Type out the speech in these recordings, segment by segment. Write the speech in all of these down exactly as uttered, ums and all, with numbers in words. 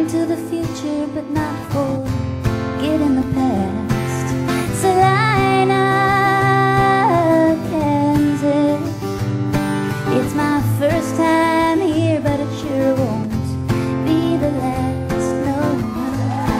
to the future, but not forgetting the past. Salina, Kansas. It's my first time here, but it sure won't be the last, no, no.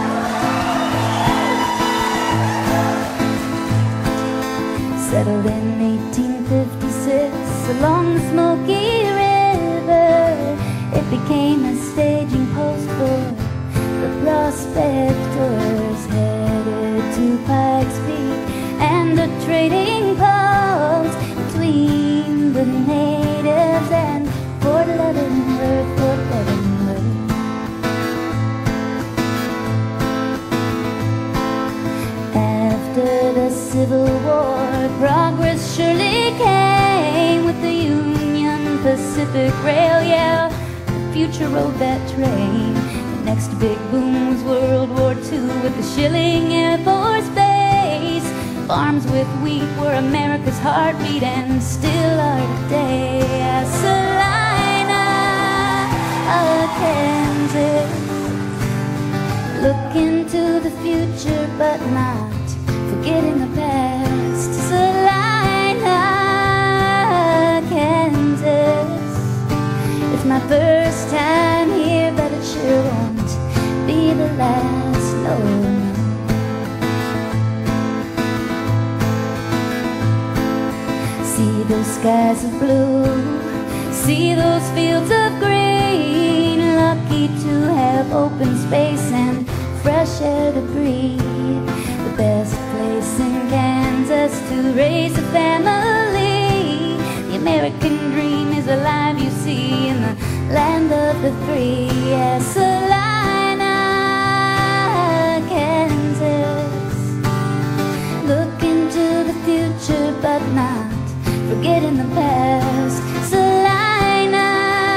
Settled in eighteen fifty-six along the Smoky River. It became a staging post for the prospectors headed to Pikes Peak, and a trading post between the natives and Fort Leavenworth, Fort Leavenworth. After the Civil War, progress surely came with the Union Pacific Rail, yeah. Future rode that train. The next big boom was World War Two with the Schilling Air Force Base. Farms with wheat were America's heartbeat and still are today. Salina, Kansas. Looking to the future but not forgetting the past. Salina, Kansas. It's my first time here, but it sure won't be the last, no, no. See those skies of blue, see those fields of green. Lucky to have open space and fresh air to breathe. The best place in Kansas to raise a family. The American dream is alive, you see, in the land of the free. Yes, Salina, Kansas. Looking to the future but not forgetting the past. Salina,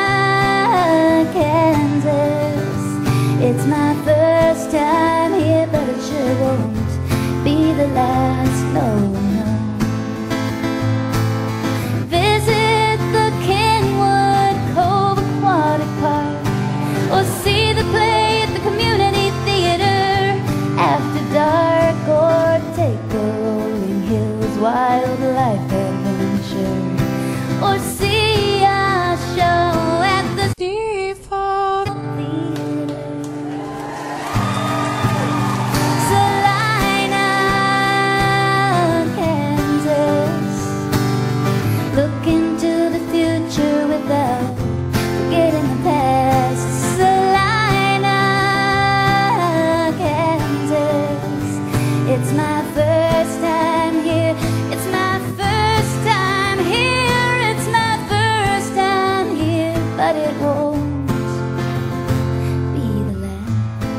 Kansas. It's my first time here, but it sure won't be the last, no, no. Visit the Kenwood Cove Aquatic Park, or see the play at the community theater after dark, or take a Rolling Hills wildlife adventure, or see a show at the Default Theater. Salina, Kansas. Looking to the future without forgetting the past. Salina, Kansas. It's my first time here. It's my first time here. It's my first time here, but it won't be the last.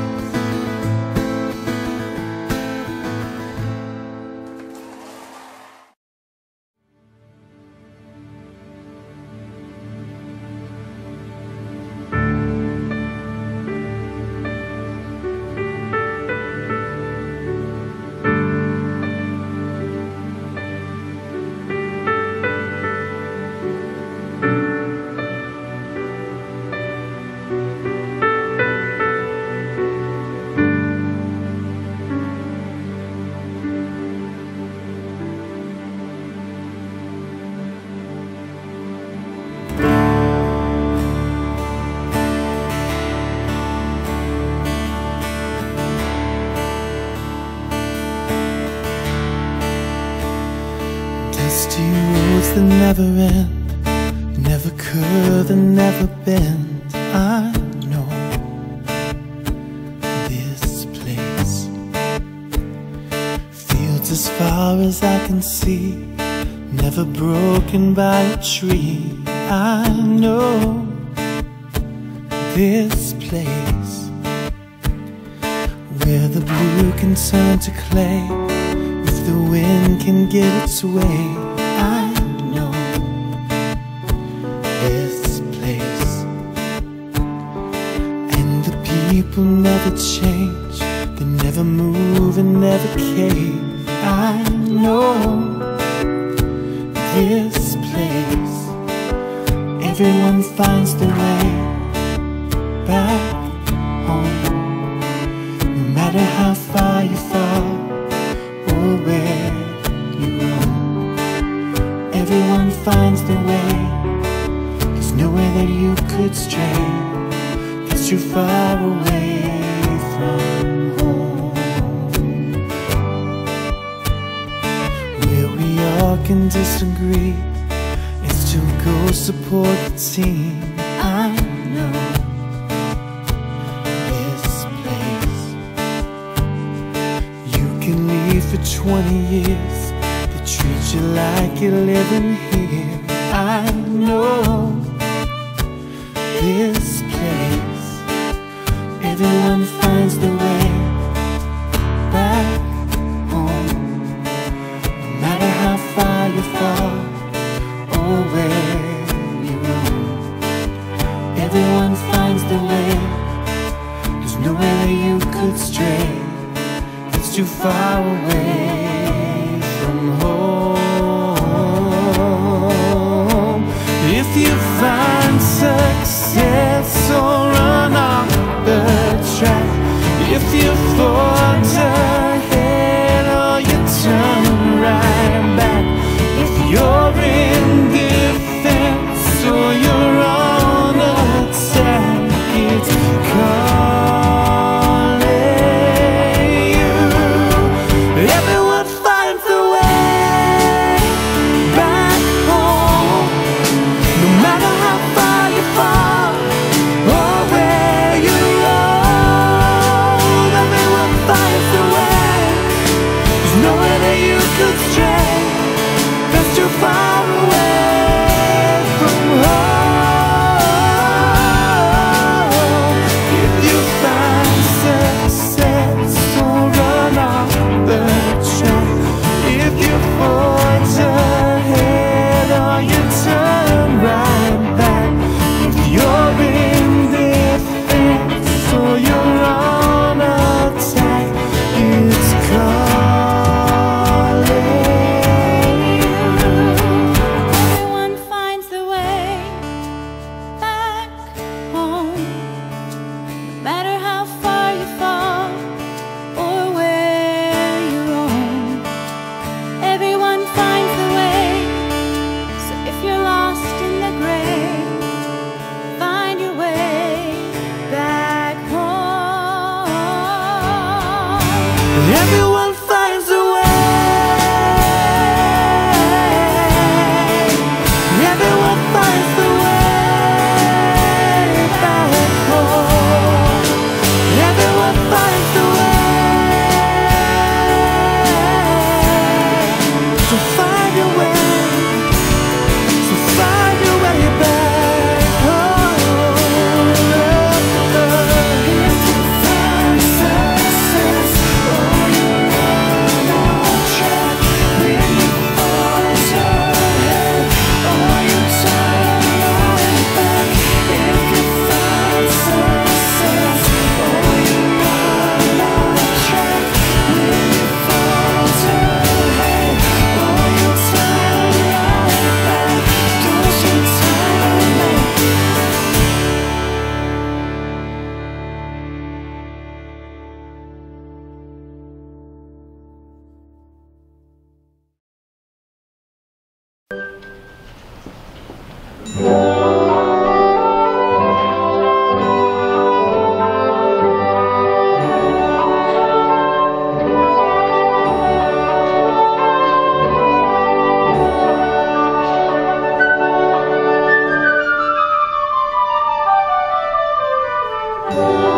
Dusty roads that never end, never curve and never bend. I know this place. Fields as far as I can see, never broken by a tree. I know this place, where the blue can turn to clay if the wind can get its way. I know this place, and the people never change, they never move and never cave. I know this place, everyone finds their way back home. No matter how far you fall or where you roam, everyone finds their way. There's nowhere that you could stray that's too far away from home. Where we all can disagree and still go support the team. I know this place. You can leave for twenty years, they treat you like you're living here. I know this place. Everyone finds their way back home. No matter how far you fall or where you roam, everyone finds their way. There's nowhere that you could stray that's too far away from home. If you find success or run off the track, if you forge ahead or you turn right back, if you're in defense or you're on attack, it's calling you. Everyone finds a way back home. No matter how far you fall or where you roam, everyone finds a way. There's nowhere that you could stray that's too far away from home. If you find success or run off the track, if you forge ahead or you turn right back, if you're in defense or you're on attack, it's calling you. Everyone finds their way back home. No matter how far you fall or where you roam, everyone finds the way. So if you're lost in the grave, find your way back home. Everyone finds a way. Everyone finds the way back home. Everyone finds the way. So find your way. So find your way back home. If you find success or you're on track, when you forge ahead or you turn right back, if you find success or you're on track, when you forge ahead or you turn right back, don't you turn back. Thank you.